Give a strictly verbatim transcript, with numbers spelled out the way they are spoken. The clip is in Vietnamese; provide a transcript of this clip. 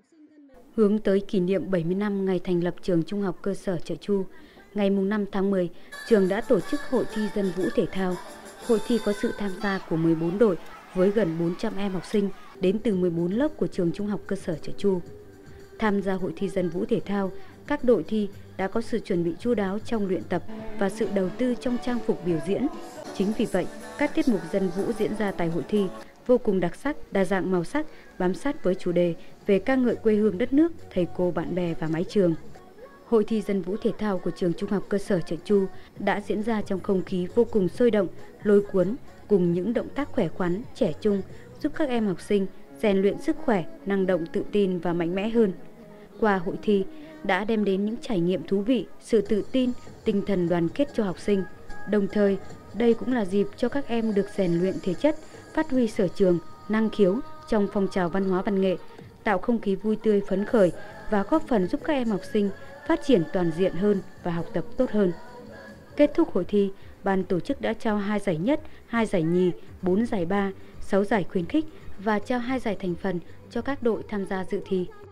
Hướng tới kỷ niệm bảy mươi năm ngày thành lập trường Trung học cơ sở Chợ Chu, ngày năm tháng mười, trường đã tổ chức hội thi dân vũ thể thao. Hội thi có sự tham gia của mười bốn đội với gần bốn trăm em học sinh đến từ mười bốn lớp của trường Trung học cơ sở Chợ Chu. Tham gia hội thi dân vũ thể thao, các đội thi đã có sự chuẩn bị chu đáo trong luyện tập và sự đầu tư trong trang phục biểu diễn. Chính vì vậy, các tiết mục dân vũ diễn ra tại hội thi vô cùng đặc sắc, đa dạng màu sắc, bám sát với chủ đề về ca ngợi quê hương đất nước, thầy cô, bạn bè và mái trường. Hội thi dân vũ thể thao của trường Trung học cơ sở Chợ Chu đã diễn ra trong không khí vô cùng sôi động, lôi cuốn cùng những động tác khỏe khoắn, trẻ trung giúp các em học sinh rèn luyện sức khỏe, năng động, tự tin và mạnh mẽ hơn. Qua hội thi đã đem đến những trải nghiệm thú vị, sự tự tin, tinh thần đoàn kết cho học sinh. Đồng thời, đây cũng là dịp cho các em được rèn luyện thể chất, phát huy sở trường, năng khiếu trong phong trào văn hóa văn nghệ, tạo không khí vui tươi phấn khởi và góp phần giúp các em học sinh phát triển toàn diện hơn và học tập tốt hơn. Kết thúc hội thi, ban tổ chức đã trao hai giải nhất, hai giải nhì, bốn giải ba, sáu giải khuyến khích và trao hai giải thành phần cho các đội tham gia dự thi.